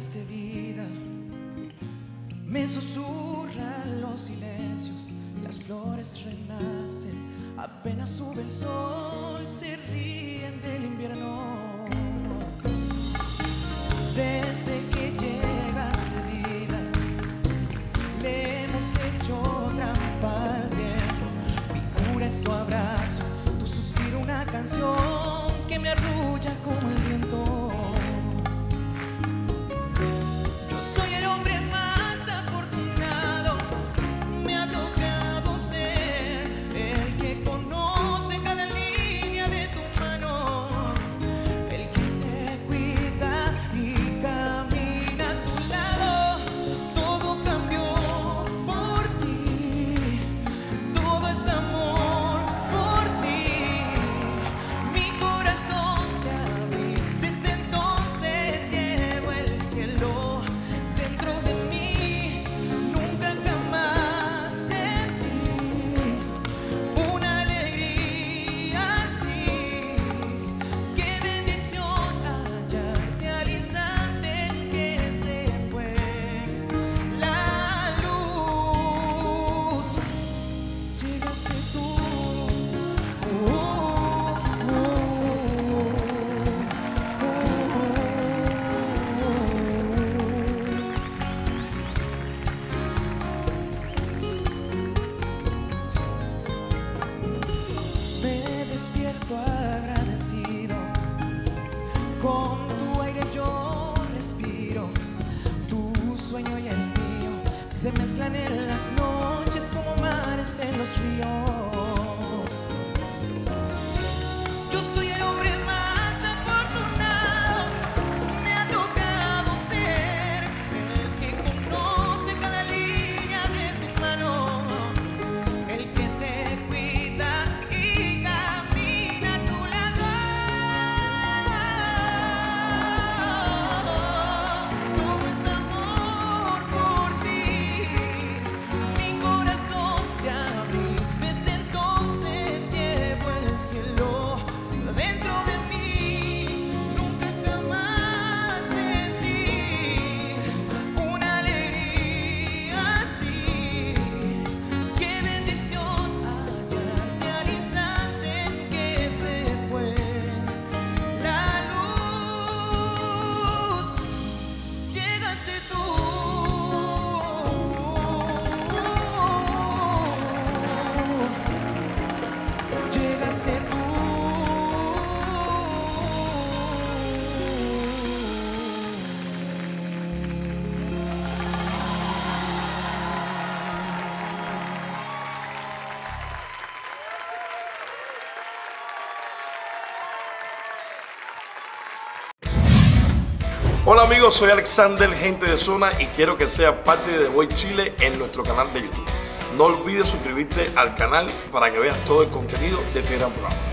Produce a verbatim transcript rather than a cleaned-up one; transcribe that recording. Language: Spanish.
llegaste vida, me susurran los silencios, las flores renacen, apenas sube el sol, se ríen del invierno. Desde que llegaste vida, le hemos hecho trampa al tiempo. Mi cura es tu abrazo, tu suspiro una canción que me arrulla como el viento. Yo soy el hombre más afortunado, me ha tocado ser el que conoce cada línea de tu mano, el que te cuida y camina a tu lado. Todo cambió por ti, todo es amor por ti. Mi corazón te abrí, desde entonces llevo el cielo dentro de mí. Nunca jamás sentí una alegría así. Qué bendición hallarte al instante en que se fue la luz. Llegaste tú. Oh, oh, oh, Me despierto agradecido, con tu aire yo respiro, tu sueño y el mío se mezclan en las noches como mares en los ríos. Yo soy el hombre más afortunado, me ha tocado ser el que conoce cada línea de tu mano, el que te cuida y camina a tu lado. Todo es amor por ti, mi corazón te abrí, desde entonces llevo el cielo dentro de mí. Nunca jamás sentí una alegría así. Qué bendición hallarte al instante en que se fue la luz. Llegaste tú. Llegaste tú. Hola amigos, soy Alexander, gente de zona, y quiero que seas parte de The Voice Chile en nuestro canal de YouTube. No olvides suscribirte al canal para que veas todo el contenido de este gran programa.